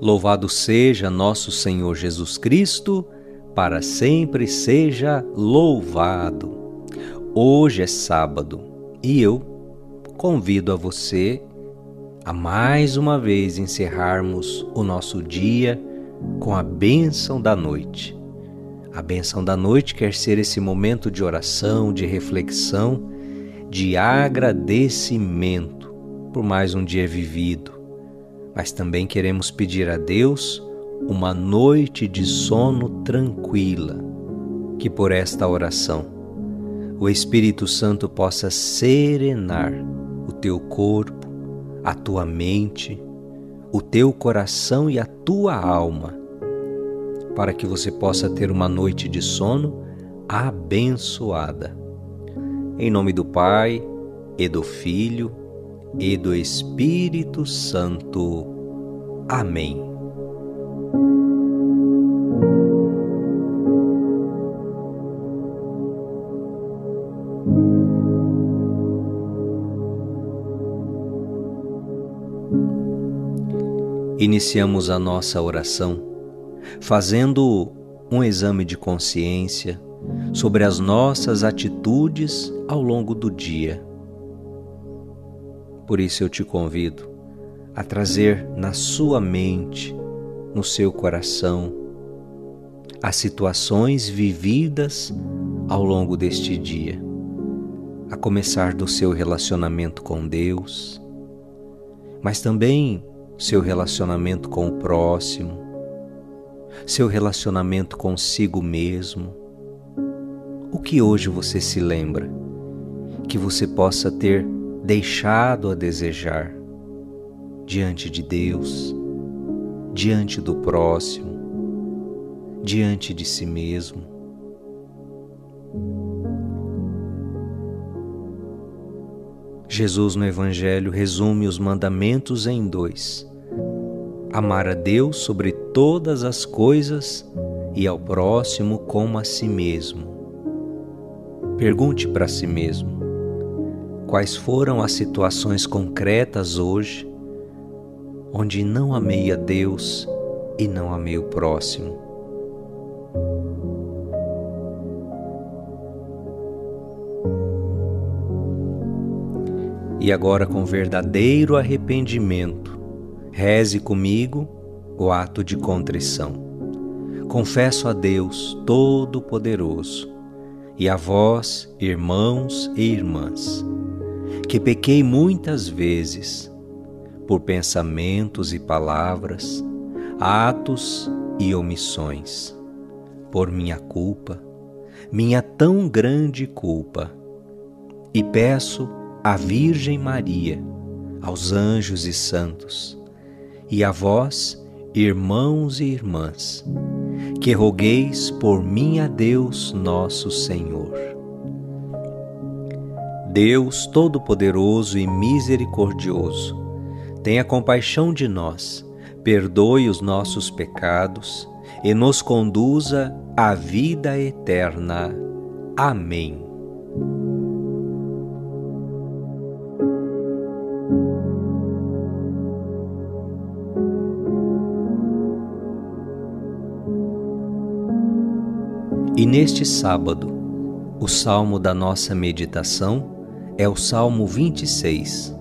Louvado seja nosso Senhor Jesus Cristo, para sempre seja louvado. Hoje é sábado e eu convido a você a mais uma vez encerrarmos o nosso dia com a bênção da noite. A bênção da noite quer ser esse momento de oração, de reflexão, de agradecimento por mais um dia vivido. Mas também queremos pedir a Deus uma noite de sono tranquila, que por esta oração o Espírito Santo possa serenar o teu corpo, a tua mente, o teu coração e a tua alma, para que você possa ter uma noite de sono abençoada. Em nome do Pai, e do Filho, e do Espírito Santo. Amém. Iniciamos a nossa oração fazendo um exame de consciência sobre as nossas atitudes ao longo do dia. Por isso eu te convido a trazer na sua mente, no seu coração, as situações vividas ao longo deste dia, a começar do seu relacionamento com Deus, mas também seu relacionamento com o próximo, seu relacionamento consigo mesmo. O que hoje você se lembra que você possa ter deixado a desejar diante de Deus, diante do próximo, diante de si mesmo? Jesus no Evangelho resume os mandamentos em 2: amar a Deus sobre todas as coisas e ao próximo como a si mesmo. Pergunte para si mesmo: quais foram as situações concretas hoje onde não amei a Deus e não amei o próximo? E agora, com verdadeiro arrependimento, reze comigo o ato de contrição. Confesso a Deus Todo-Poderoso e a vós, irmãos e irmãs, que pequei muitas vezes por pensamentos e palavras, atos e omissões, por minha culpa, minha tão grande culpa, e peço à Virgem Maria, aos anjos e santos, e a vós, irmãos e irmãs, que rogueis por mim a Deus nosso Senhor. Deus Todo-Poderoso e Misericordioso, tenha compaixão de nós, perdoe os nossos pecados e nos conduza à vida eterna. Amém. E neste sábado, o salmo da nossa meditação é o Salmo 26.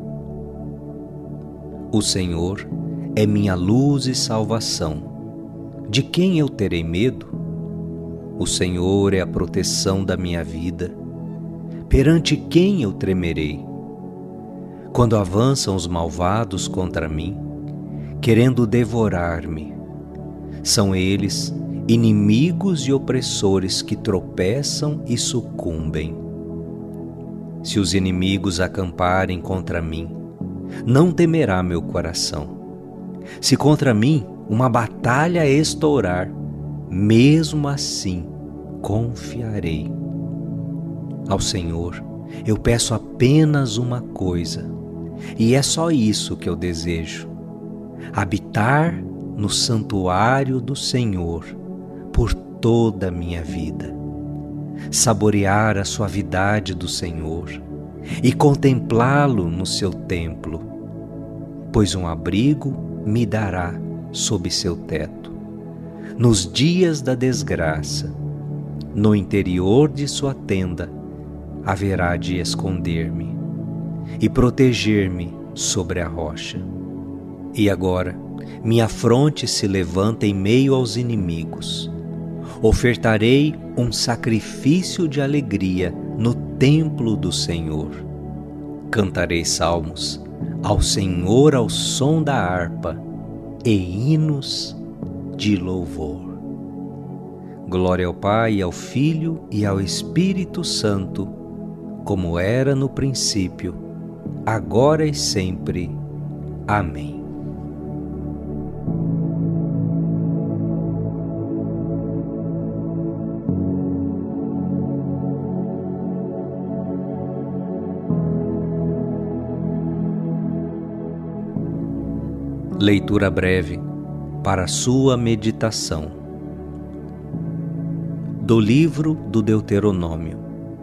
O Senhor é minha luz e salvação. De quem eu terei medo? O Senhor é a proteção da minha vida. Perante quem eu tremerei? Quando avançam os malvados contra mim, querendo devorar-me, são eles inimigos e opressores que tropeçam e sucumbem. Se os inimigos acamparem contra mim, não temerá meu coração. Se contra mim uma batalha estourar, mesmo assim confiarei. Ao Senhor eu peço apenas uma coisa, e é só isso que eu desejo: habitar no santuário do Senhor por toda a minha vida, saborear a suavidade do Senhor e contemplá-lo no seu templo, pois um abrigo me dará sob seu teto. Nos dias da desgraça, no interior de sua tenda, haverá de esconder-me e proteger-me sobre a rocha. E agora, minha fronte se levanta em meio aos inimigos. Ofertarei um sacrifício de alegria no templo do Senhor. Cantarei salmos ao Senhor ao som da harpa e hinos de louvor. Glória ao Pai, ao Filho e ao Espírito Santo, como era no princípio, agora e sempre. Amém. Leitura breve para sua meditação. Do livro do Deuteronômio.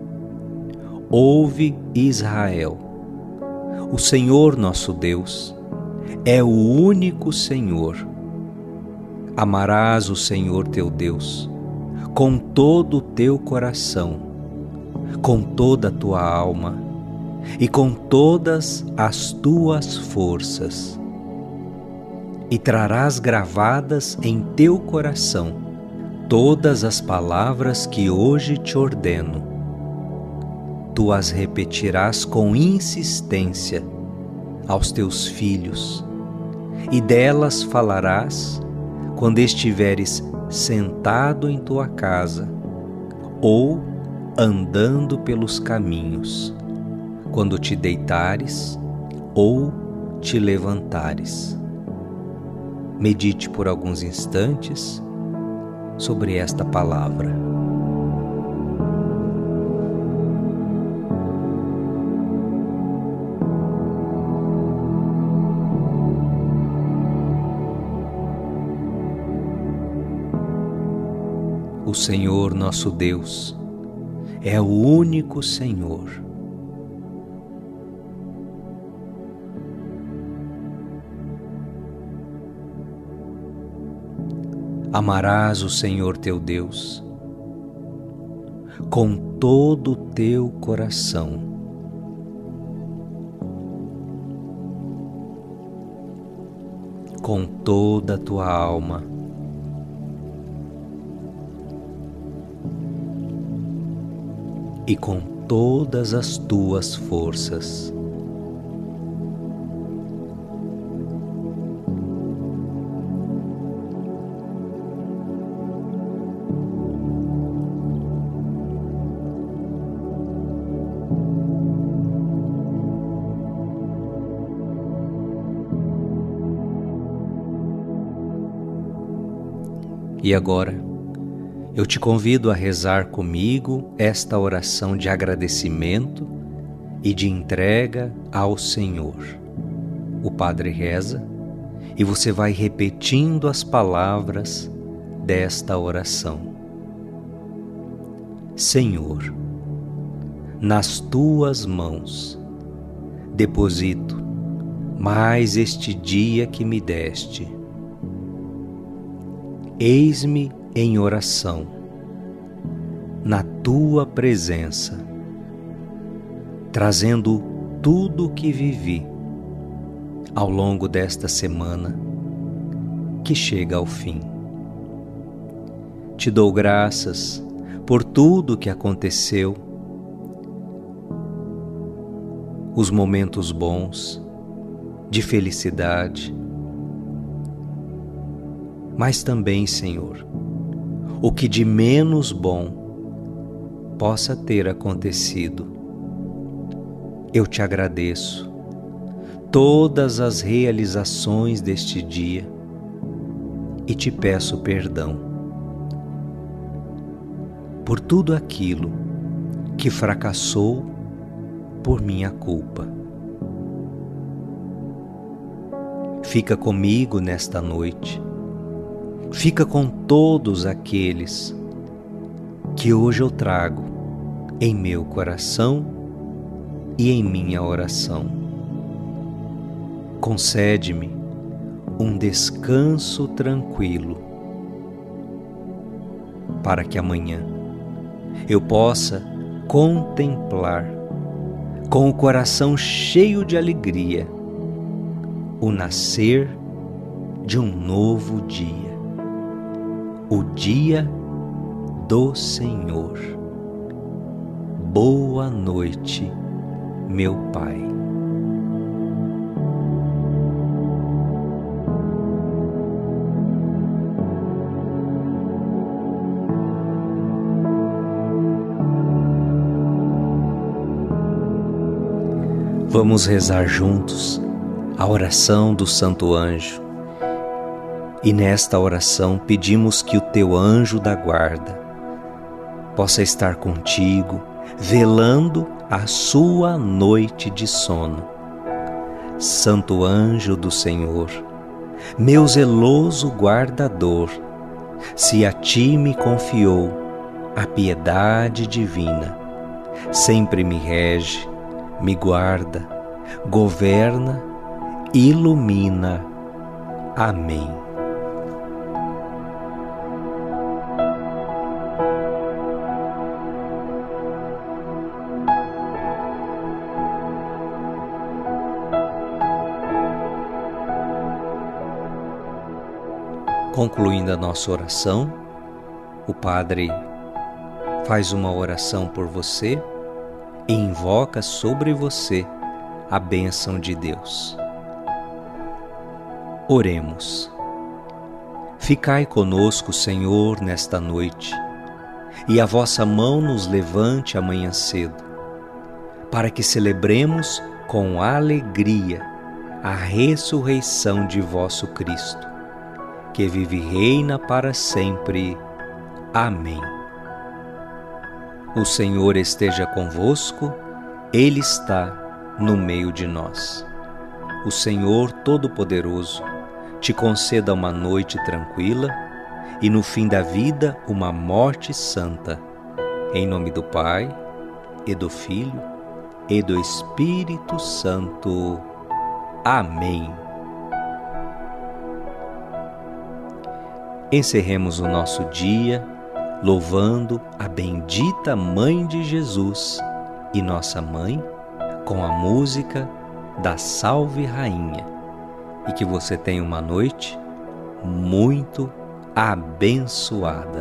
Ouve, Israel, o Senhor nosso Deus é o único Senhor. Amarás o Senhor teu Deus com todo o teu coração, com toda a tua alma e com todas as tuas forças. E trarás gravadas em teu coração todas as palavras que hoje te ordeno. Tu as repetirás com insistência aos teus filhos, e delas falarás quando estiveres sentado em tua casa ou andando pelos caminhos, quando te deitares ou te levantares. Medite por alguns instantes sobre esta palavra. O Senhor nosso Deus é o único Senhor. Amarás o Senhor teu Deus com todo o teu coração, com toda a tua alma e com todas as tuas forças. E agora, eu te convido a rezar comigo esta oração de agradecimento e de entrega ao Senhor. O Padre reza e você vai repetindo as palavras desta oração. Senhor, nas tuas mãos deposito mais este dia que me deste. Eis-me em oração, na tua presença, trazendo tudo o que vivi ao longo desta semana que chega ao fim. Te dou graças por tudo o que aconteceu, os momentos bons, de felicidade, mas também, Senhor, o que de menos bom possa ter acontecido. Eu te agradeço todas as realizações deste dia e te peço perdão por tudo aquilo que fracassou por minha culpa. Fica comigo nesta noite. Fica com todos aqueles que hoje eu trago em meu coração e em minha oração. Concede-me um descanso tranquilo, para que amanhã eu possa contemplar, com o coração cheio de alegria, o nascer de um novo dia, o dia do Senhor. Boa noite, meu Pai. Vamos rezar juntos a oração do Santo Anjo. E nesta oração pedimos que o teu anjo da guarda possa estar contigo, velando a sua noite de sono. Santo anjo do Senhor, meu zeloso guardador, se a ti me confiou a piedade divina, sempre me rege, me guarda, governa, ilumina. Amém. Concluindo a nossa oração, o Padre faz uma oração por você e invoca sobre você a bênção de Deus. Oremos. Ficai conosco, Senhor, nesta noite, e a vossa mão nos levante amanhã cedo, para que celebremos com alegria a ressurreição de vosso Cristo, que vive e reina para sempre. Amém. O Senhor esteja convosco, Ele está no meio de nós. O Senhor Todo-Poderoso te conceda uma noite tranquila e no fim da vida uma morte santa. Em nome do Pai, e do Filho, e do Espírito Santo. Amém. Encerremos o nosso dia louvando a bendita Mãe de Jesus e nossa Mãe com a música da Salve Rainha, e que você tenha uma noite muito abençoada.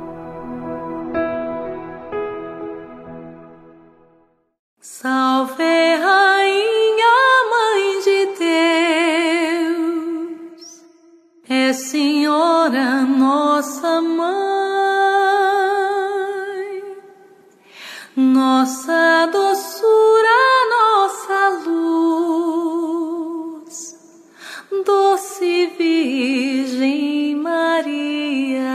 Salve Rainha, Mãe de Deus, é Senhora nossa Mãe, nossa doçura, nossa luz, doce Virgem Maria.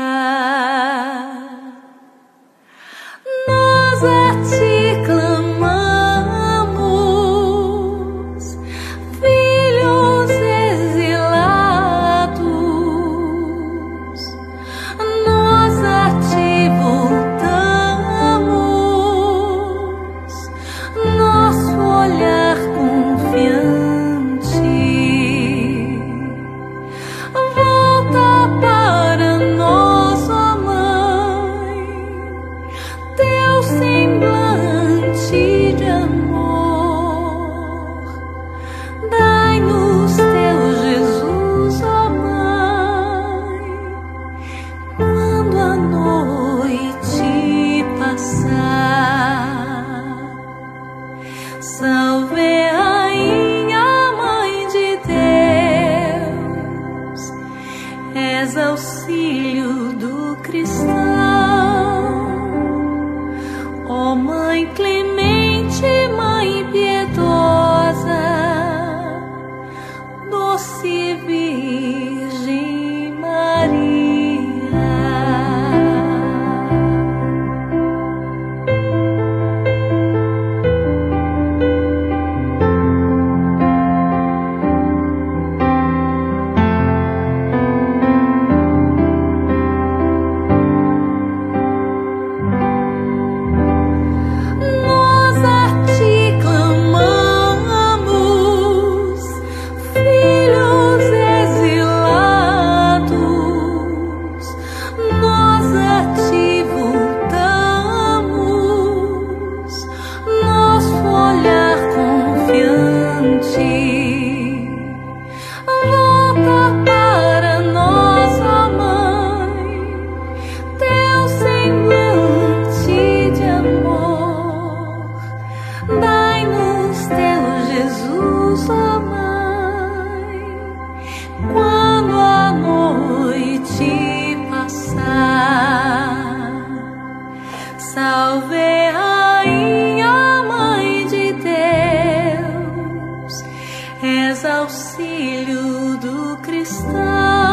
Nós a ti clamamos, filhos exilados, nós a ti voltamos, nosso olhar confiante. Volta para nós, ó Mãe, teu semblante de amor. Dai-nos teu Jesus, ó Mãe, quando a noite passar. Salve Rainha, Mãe de Deus, és auxílio do cristão. Ó Mãe clemente, Mãe piedosa, doce Virgem Maria. Nós a ti clamamos, filhos auxílio do cristão.